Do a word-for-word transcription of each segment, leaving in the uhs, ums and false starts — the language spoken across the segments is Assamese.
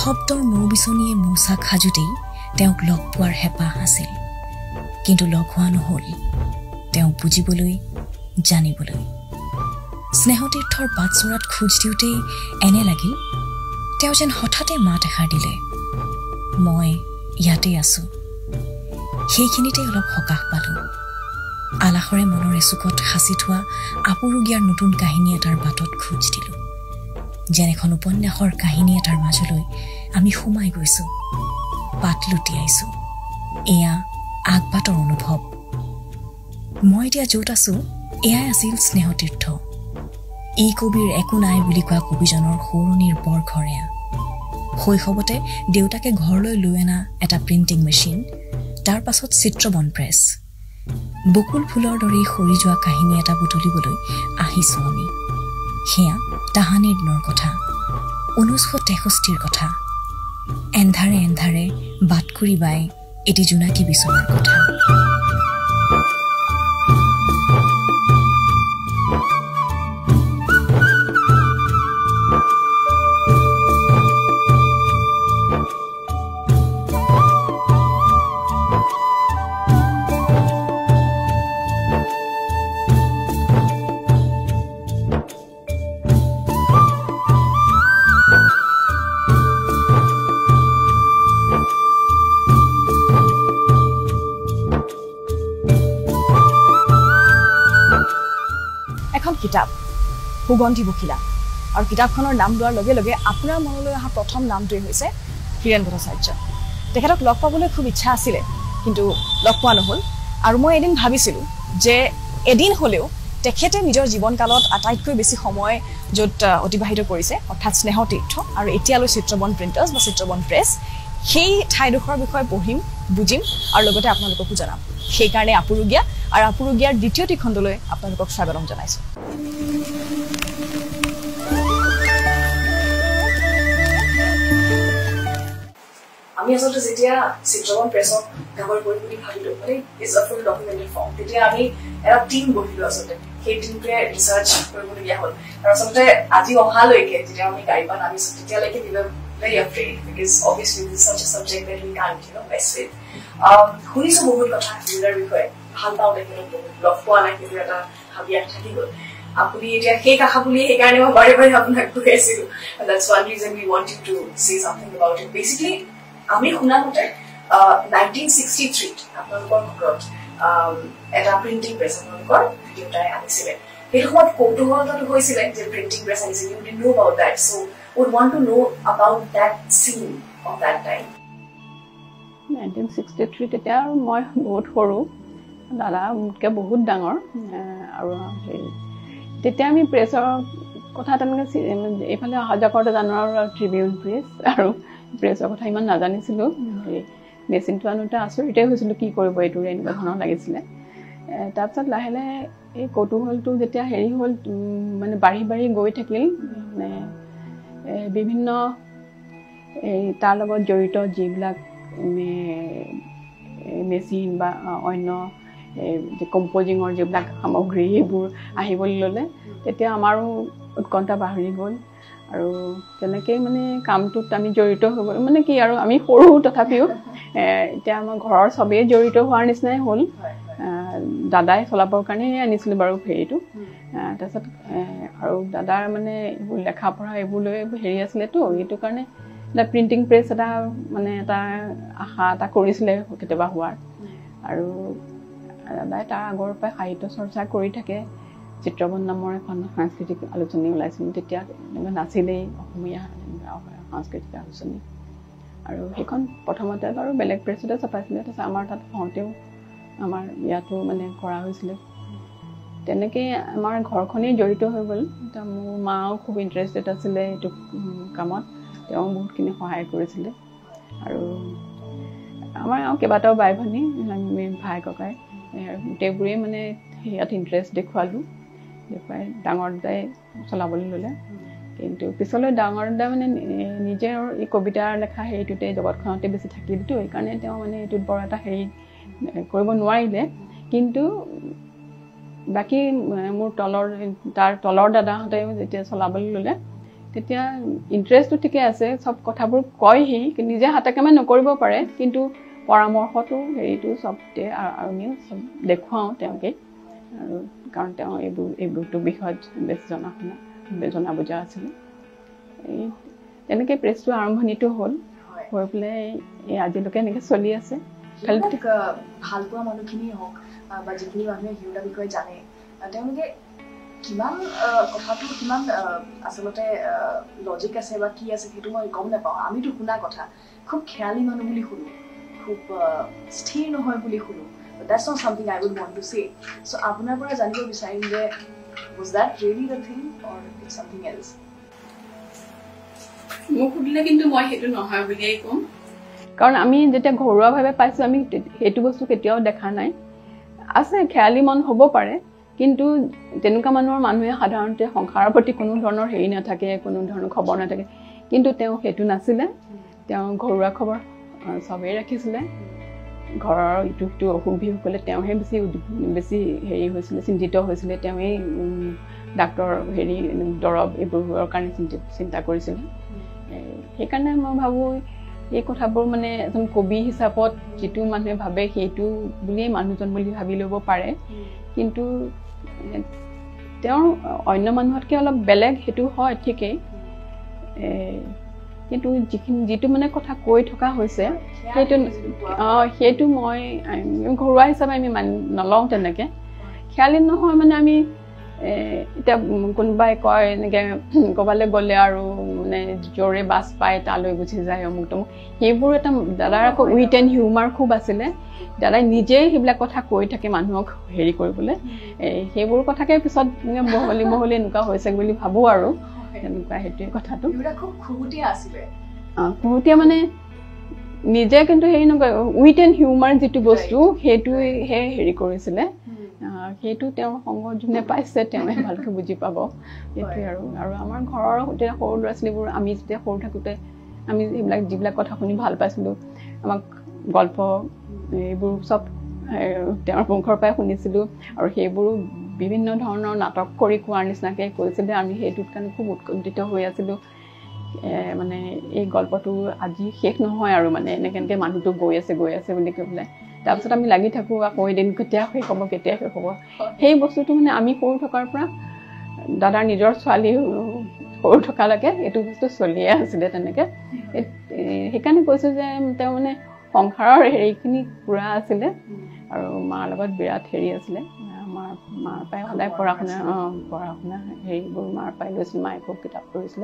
শব্দৰ মৌবিচনীয়ে মৌচাক সাজোতেই তেওঁক লগ পোৱাৰ হেঁপাহ আছিল কিন্তু লগ হোৱা নহল তেওঁক বুজিবলৈ জানিবলৈ স্নেহতীৰ্থৰ বাটচৰাত খোজ দিওঁতেই এনে লাগিল তেওঁ যেন হঠাতে মাত এষাৰ দিলে মই ইয়াতে আছো সেইখিনিতে অলপ সকাহ পালো আলাখৰে মনৰ এচুকত সাঁচি থোৱা আপুৰুগীয়াৰ নতুন কাহিনী এটাৰ বাটত খোজ দিলো যেন এখন উপন্যাসৰ কাহিনী এটাৰ মাজলৈ আমি সোমাই গৈছো পাত লুটিয়াইছো এয়া আগবাটৰ অনুভৱ মই এতিয়া য'ত আছো এয়াই আছিল স্নেহতীৰ্থ এই কবিৰ একো নাই বুলি কোৱা কবিজনৰ সৰুনিৰ বৰ ঘৰেয়া শৈশৱতে দেউতাকে ঘৰলৈ লৈ অনা এটা প্ৰিণ্টিং মেচিন তাৰ পাছত চিত্ৰবন প্ৰেছ বকুল ফুলৰ দৰে সৰি যোৱা কাহিনী এটা বুটলিবলৈ আহিছো আমি সেয়া তাহানিৰ দিনৰ কথা ঊনৈছশ তেষষ্ঠিৰ কথা এন্ধাৰে এন্ধাৰে বাটকুৰি বাই এটি জোনাকী বিচনাৰ কথা কিতাপ সুগন্ধি বখিলা আৰু কিতাপখনৰ নাম লোৱাৰ লগে লগে আপোনাৰ মনলৈ অহা প্ৰথম নামটোৱেই হৈছে হীৰেন ভট্টাচাৰ্য তেখেতক লগ পাবলৈ খুব ইচ্ছা আছিলে কিন্তু লগ পোৱা নহল আৰু মই এদিন ভাবিছিলোঁ যে এদিন হ'লেও তেখেতে নিজৰ জীৱনকালত আটাইতকৈ বেছি সময় য'ত অতিবাহিত কৰিছে অৰ্থাৎ স্নেহতীৰ্থ আৰু এতিয়ালৈ চিত্ৰবন প্ৰিণ্টাৰ্ছ বা চিত্ৰবন প্ৰেছ সেই ঠাইডোখৰৰ বিষয়ে পঢ়িম বুজিম আৰু লগতে আপোনালোককো জনাম সেইকাৰণে আপুৰুগীয়া আৰু আপুৰুগীয়াৰ দ্বিতীয়টি খণ্ডলৈ আপোনালোকক স্বাগতম জনাইছোঁ আমি আসলে যেতিয়া চিত্ৰবন প্ৰেছক কভাৰ কৰিম বুলি ভাবিলোঁ মানে is a full documented form তেতিয়া আমি এটা টিম গঢ়িলোঁ আচলতে সেই টিমটোৱে ৰিচাৰ্চ কৰিবলগীয়া হ'ল আৰু আচলতে আজি অহালৈকে যেতিয়া আমি গাড়ীখন নামিছোঁ তেতিয়ালৈকে we were very afraid because obviously this is such a subject that we can't you know mess with শুনিছোঁ বহুত কথা হীৰাৰ বিষয়ে ভাল পাওঁ তেখেতক বহুত লগ পোৱা নাই কিন্তু এটা হাবিয়াত থাকি গ'ল আপুনি এতিয়া সেই কাষা বুলি সেইকাৰণে মই বাৰে বাৰে আপোনাক কৈ আছিলোঁ that's one reason we wanted to say something about it basically আমি শুনা মতে নাইনটিন ছিক্সটি থ্ৰীত আপোনালোকৰ ঘৰত এটা প্ৰিণ্টিং প্ৰেছ আপোনালোকৰ দেউতাই আনিছিলে সেইটো সময়ত কৌতূহলতাটো হৈছিলে যে প্ৰিণ্টিং প্ৰেছ আনিছে you didn't know about that so' would want to know about that since of that time nineteen sixty three তেতিয়া আৰু মই বহুত সৰু দাদা মোতকৈ বহুত ডাঙৰ আৰু তেতিয়া আমি প্ৰেছৰ কথা তেনেকৈ এইফালে অহা যোৱা কৰোঁতে জানো আৰু ট্ৰিবিউন প্ৰেছ আৰু প্ৰেছৰ কথা ইমান নাজানিছিলোঁ মেচিনটো আনোতে আচৰিতে হৈছিলোঁ কি কৰিব এইটোৰে এনেকুৱা ধৰণৰ লাগিছিলে তাৰপিছত লাহে লাহে এই কৌতূহলটো যেতিয়া হেৰি হ'ল মানে বাঢ়ি বাঢ়ি গৈ থাকিল মানে বিভিন্ন এই তাৰ লগত জড়িত যিবিলাক মেচিন বা অন্য যে কম্প'জিঙৰ যিবিলাক সামগ্ৰী সেইবোৰ আহিবলৈ ল'লে তেতিয়া আমাৰো উৎকণ্ঠা বাঢ়ি গ'ল আৰু তেনেকৈ মানে কামটোত আমি জড়িত হৈ গ'লো মানে কি আৰু আমি সৰু তথাপিও এতিয়া আমাৰ ঘৰৰ চবেই জড়িত হোৱাৰ নিচিনাই হ'ল দাদাই চলাবৰ কাৰণে আনিছিলোঁ বাৰু ফেৰীটো তাৰপিছত আৰু দাদাৰ মানে এইবোৰ লেখা পঢ়া এইবোৰ লৈ হেৰি আছিলেতো এইটো কাৰণে এটা প্ৰিণ্টিং প্ৰেছ এটা মানে এটা আশা এটা কৰিছিলে কেতিয়াবা হোৱাৰ আৰু দাদাই তাৰ আগৰ পৰাই সাহিত্য চৰ্চা কৰি থাকে চিত্ৰবন নামৰ এখন সাংস্কৃতিক আলোচনী ওলাইছিল তেতিয়া নাছিলেই অসমীয়া সাংস্কৃতিক আলোচনী আৰু সেইখন প্ৰথমতে বাৰু বেলেগ প্ৰেছতে ছপাইছিলে তাৰপিছত আমাৰ তাত হওঁতেও আমাৰ ইয়াতো মানে কৰা হৈছিলে তেনেকৈ আমাৰ ঘৰখনেই জড়িত হৈ গ'ল এতিয়া মোৰ মাও খুব ইণ্টাৰেষ্টেড আছিলে এইটো কামত তেওঁ বহুতখিনি সহায় কৰিছিলে আৰু আমাৰ আৰু কেইবাটাও বাই ভনী ভাই ককাই গোটেইবোৰেই মানে ইয়াত ইণ্টাৰেষ্ট দেখুৱালোঁ দেখুৱাই ডাঙৰ দাদাই চলাবলৈ ল'লে কিন্তু পিছলৈ ডাঙৰ দাদা মানে নিজে এই কবিতাৰ লেখা হেৰিটোতে জগতখনতে বেছি থাকিলতো সেইকাৰণে তেওঁ মানে এইটোত বৰ এটা হেৰি কৰিব নোৱাৰিলে কিন্তু বাকী মোৰ তলৰ তাৰ তলৰ দাদাহঁতেও যেতিয়া চলাবলৈ ল'লে তেতিয়া ইণ্টাৰেষ্টটো ঠিকে আছে চব কথাবোৰ কয়হি নিজে হাতেকামে নকৰিব পাৰে কিন্তু পৰামৰ্শটো হেৰিটো চবতে আমিও চব দেখুৱাওঁ তেওঁকে আৰু কাৰণ তেওঁ এইবোৰ এইবোৰটো বিষয়ত বেছি জনা শুনা জনা বুজা আছিলে এই তেনেকৈ প্ৰেছটো আৰম্ভণিটো হ'ল হৈ পেলাই এই আজিলৈকে এনেকৈ চলি আছে খালি ভাল পোৱা মানুহখিনি হওক বা যিখিনি মানুহে হিৰোদাৰ বিষয়ে জানে তেওঁলোকে কিমান কথাটো কিমান আচলতে লজিক আছে বা কি আছে সেইটো মই গম নাপাওঁ আমিতো শুনা কথা খুব খেয়ালি মানুহ বুলি শুনো খুব স্থিৰ নহয় বুলি শুনো that's not something I would want to say so আপোনাৰ পৰা জানিব বিচাৰিম যে was that really the thing or it's something else মোক সুধিলে কিন্তু মই সেইটো নহয় বুলিয়েই ক'ম কাৰণ আমি যেতিয়া ঘৰুৱাভাৱে পাইছোঁ আমি সেইটো বস্তু কেতিয়াও দেখা নাই আছে খেয়ালি মন হ'ব পাৰে কিন্তু তেনেকুৱা মানুহৰ মানুহে সাধাৰণতে সংসাৰৰ প্ৰতি কোনো ধৰণৰ হেৰি নাথাকে কোনো ধৰণৰ খবৰ নাথাকে কিন্তু তেওঁ সেইটো নাছিলে তেওঁ ঘৰুৱা খবৰ চবেই ৰাখিছিলে ঘৰৰ ইটো সিটো অসুখ বিসুখ হ'লে তেওঁহে বেছি বেছি হেৰি হৈছিলে চিন্তিত হৈছিলে তেওঁৱেই ডাক্তৰ হেৰি দৰৱ এইবোৰৰ কাৰণে চিন্তা কৰিছিলে সেইকাৰণে মই ভাবোঁ এই কথাবোৰ মানে এজন কবি হিচাপত যিটো মানুহে ভাবে সেইটো বুলিয়েই মানুহজন বুলি ভাবি ল'ব পাৰে কিন্তু তেওঁৰ অন্য মানুহতকৈ অলপ বেলেগ সেইটো হয় ঠিকেই কিন্তু যিখিনি যিটো মানে কথা কৈ থকা হৈছে সেইটো অঁ সেইটো মই ঘৰুৱা হিচাপে আমি মান নলওঁ তেনেকৈ খেয়ালি নহয় মানে আমি এতিয়া কোনোবাই কয় এনেকৈ ক'ৰবালৈ গ'লে আৰু মানে জোৰে বাছ পায় তালৈ গুচি যায় অমুক তমুক সেইবোৰ এটা দাদাৰ আকৌ উইট এণ্ড হিউমাৰ খুব আছিলে দাদাই নিজেই সেইবিলাক কথা কৈ থাকে মানুহক হেৰি কৰিবলৈ সেইবোৰ কথাকে পিছত বহলি বহলি এনেকুৱা হৈছে বুলি ভাবোঁ আৰু এনেকুৱা সেইটোৱে কথাটো খুব খুহুতীয়া আছিলে অঁ খুহুতীয়া মানে নিজে কিন্তু হেৰি নকয় উইট এণ্ড হিউমাৰ যিটো বস্তু সেইটোহে হেৰি কৰিছিলে সেইটো তেওঁৰ সংগ যোনে পাইছে তেওঁহে ভালকৈ বুজি পাব সেইটোৱে আৰু আৰু আমাৰ ঘৰৰ তেতিয়া সৰু ল'ৰা ছোৱালীবোৰ আমি যেতিয়া সৰু থাকোঁতে আমি এইবিলাক যিবিলাক কথা শুনি ভাল পাইছিলোঁ আমাক গল্প এইবোৰ চব তেওঁৰ মুখৰ পৰাই শুনিছিলোঁ আৰু সেইবোৰো বিভিন্ন ধৰণৰ নাটক কৰি কোৱাৰ নিচিনাকৈ কৈছিলে আমি সেইটোত কাৰণে খুব উৎকণ্ঠিত হৈ আছিলোঁ মানে এই গল্পটো আজি শেষ নহয় আৰু মানে এনেকৈ এনেকৈ মানুহটো গৈ আছে গৈ আছে বুলি কৈ পেলাই তাৰপিছত আমি লাগি থাকোঁ আকৌ এদিন কেতিয়া শেষ হ'ব কেতিয়া শেষ হ'ব সেই বস্তুটো মানে আমি সৰু থকাৰ পৰা দাদাৰ নিজৰ ছোৱালী সৰু থকালৈকে এইটো বস্তু চলিয়ে আছিলে তেনেকৈ সেইকাৰণে কৈছোঁ যে তেওঁ মানে সংসাৰৰ হেৰিখিনি পূৰা আছিলে আৰু মাৰ লগত বিৰাট হেৰি আছিলে মাৰ মাৰ পৰাই সদায় পঢ়া শুনা অঁ পঢ়া শুনা হেৰিবোৰ মাৰ পৰাই লৈছিল মায়ে খুব কিতাপ পঢ়িছিলে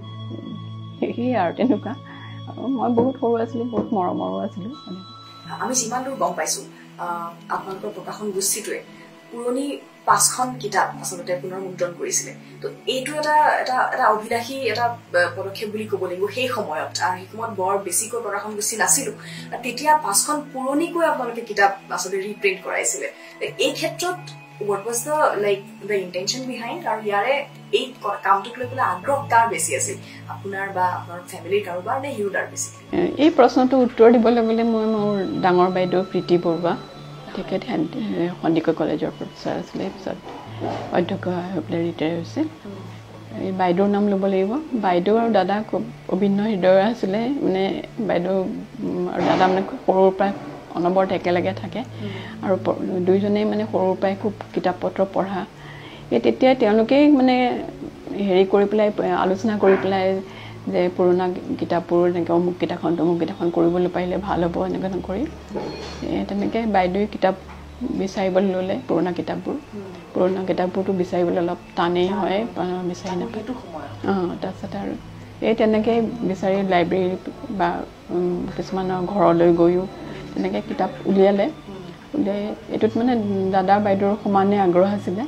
সেয়ে আৰু তেনেকুৱা আৰু মই বহুত সৰু আছিলোঁ বহুত মৰমৰো আছিলোঁ আমি যিমান দূৰ গম পাইছোঁ আপোনালোকৰ প্ৰকাশন গোষ্ঠীটোৱে পুৰণি পাঁচখন কিতাপ আচলতে পুনৰ্মুদ্ৰণ কৰিছিলে তো এইটো এটা এটা এটা অভিলাষী এটা পদক্ষেপ বুলি ক'ব লাগিব সেই সময়ত আৰু সেই সময়ত বৰ বেছিকৈ প্ৰকাশন গোষ্ঠী নাছিলোঁ তেতিয়া পাঁচখন পুৰণিকৈ আপোনালোকে কিতাপ আচলতে ৰিপ্ৰিণ্ট কৰাইছিলে এই ক্ষেত্ৰত what was the like the intention behind আৰু ইয়াৰে এই কামটোক লৈ পেলাই আগ্ৰহ কাৰ বেছি আছিল আপোনাৰ বা আপোনাৰ ফেমিলিৰ কাৰোবাৰ নে হিৰোদাৰ বেছি এই প্ৰশ্নটো উত্তৰ দিবলৈ গ'লে মই মোৰ ডাঙৰ বাইদেউ প্ৰীতি বৰুৱা তেখেত সন্দিকৈ কলেজৰ প্ৰফেচাৰ আছিলে পিছত অধ্যক্ষ হৈ পেলাই ৰিটায়াৰ হৈছে এই বাইদেউৰ নাম ল'ব লাগিব বাইদেউ আৰু দাদা খুব অভিন্ন হৃদয়ৰ আছিলে মানে বাইদেউ আৰু দাদা মানে সৰুৰ পৰাই অনবৰত একেলগে থাকে আৰু দুইজনেই মানে সৰুৰ পৰাই খুব কিতাপ পত্ৰ পঢ়া এই তেতিয়াই তেওঁলোকেই মানে হেৰি কৰি পেলাই আলোচনা কৰি পেলাই যে পুৰণা কিতাপবোৰ এনেকৈ অমুক কিতাপখন তমুক কিতাপখন কৰিবলৈ পাৰিলে ভাল হ'ব এনেকৈ কৰি তেনেকৈ বাইদেৱে কিতাপ বিচাৰিবলৈ ল'লে পুৰণা কিতাপবোৰ পুৰণা কিতাপবোৰতো বিচাৰিবলৈ অলপ টানেই হয় বিচাৰি নাপায় অঁ তাৰপিছত আৰু এই তেনেকৈ বিচাৰি লাইব্ৰেৰী বা কিছুমানৰ ঘৰলৈ গৈও তেনেকৈ কিতাপ উলিয়ালে উলিয়াই এইটোত মানে দাদা বাইদেউৰ সমানে আগ্ৰহ আছিলে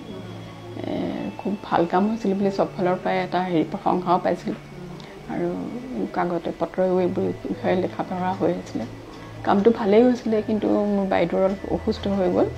খুব ভাল কাম হৈছিল বুলি চব ফালৰ পৰাই এটা হেৰি প্ৰশংসাও পাইছিলোঁ আৰু কাগজে পত্ৰও এইবোৰ বিষয়ে লিখা পঢ়া হৈ আছিলে কামটো ভালেই হৈছিলে কিন্তু মোৰ বাইদেউৰ অলপ অসুস্থ হৈ গ'ল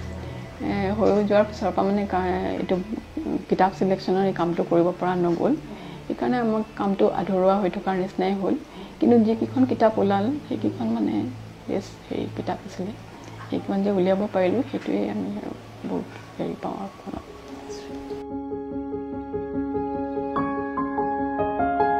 হৈ যোৱাৰ পিছৰ পৰা মানে এইটো কিতাপ চিলেকশ্যনৰ এই কামটো কৰিব পৰা নগ'ল সেইকাৰণে আমাৰ কামটো আধৰুৱা হৈ থকাৰ নিচিনাই হ'ল কিন্তু যিকেইখন কিতাপ ওলাল সেইকেইখন মানে বেছ হেৰি কিতাপ আছিলে সেইকেইখন যে উলিয়াব পাৰিলোঁ সেইটোৱেই আমি বহুত হেৰি পাওঁ আৰু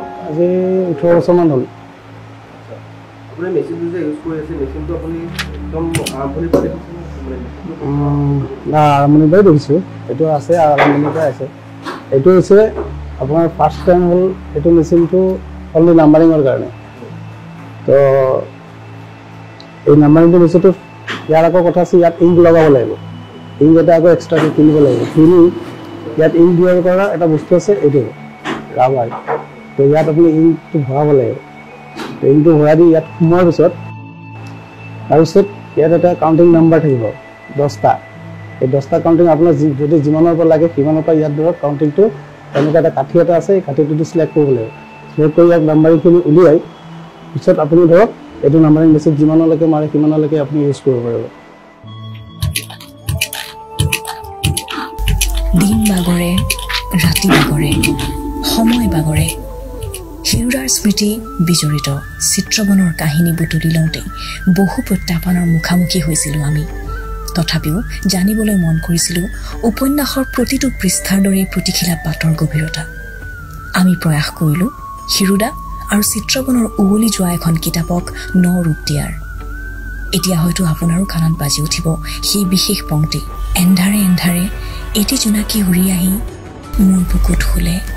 আজি ওঠৰ বছৰমান হ'ল। আপুনি মেচিনটো যে ইউজ কৰি আছে মেচিনটো আপুনি একদম আৰম্ভণিৰ পৰা দেখিছে না আৰম্ভণিৰ পৰাই দেখিছোঁ এইটো আছে আৰম্ভণিৰ পৰাই আছে এইটো হৈছে আপোনাৰ ফাৰ্ষ্ট টাইম হ'ল এইটো মেচিনটো অনলি নাম্বাৰিঙৰ কাৰণে তো এই নাম্বাৰিংটো মেচিনটো ইয়াৰ আকৌ কথা আছে ইয়াত ইংক লগাব লাগিব ইংক এটা আকৌ এক্সট্ৰাকৈ কিনিব লাগিব কিনি ইয়াত ইংক দিয়াৰ পৰা এটা বস্তু আছে এইটো ৰাবাৰ তো ইয়াত আপুনি ইংকটো ভৰাব লাগিব তো ইংকটো ভৰাই দি ইয়াত সোমোৱাৰ পিছত তাৰপিছত ইয়াত এটা কাউণ্টিং নাম্বাৰ থাকিব দহটা এই দহটা কাউণ্টিং আপোনাৰ যদি যিমানৰ পৰা লাগে সিমানৰ পৰা ইয়াত ধৰক কাউণ্টিংটো এনেকুৱা এটা কাঠি এটা আছে এই কাঠিটো চিলেক্ট কৰিব লাগিব চিলেক্ট কৰি ইয়াত নাম্বাৰিংখিনি উলিয়াই পিছত আপুনি ধৰক এইটো নাম্বাৰিং মেচিন যিমানলৈকে মাৰে সিমানলৈকে আপুনি ইউজ কৰিব পাৰিব দিন বাগৰে ৰাতি বাগৰে সময় বাগৰে হিৰুৰাৰ স্মৃতি বিজড়িত চিত্ৰবনৰ কাহিনী বুটলি লওঁতে বহু প্ৰত্যাহ্বানৰ মুখামুখি হৈছিলোঁ আমি তথাপিও জানিবলৈ মন কৰিছিলোঁ উপন্যাসৰ প্ৰতিটো পৃষ্ঠাৰ দৰে প্ৰতিখিলা পাতৰ গভীৰতা আমি প্ৰয়াস কৰিলোঁ হিৰুদা আৰু চিত্ৰবনৰ উৱলি যোৱা এখন কিতাপক ন ৰূপ দিয়াৰ এতিয়া হয়তো আপোনাৰো কাণত বাজি উঠিব সেই বিশেষ পংক্তি এন্ধাৰে এন্ধাৰে এটি জোনাকী উৰি আহি মোৰ বুকুত শুলে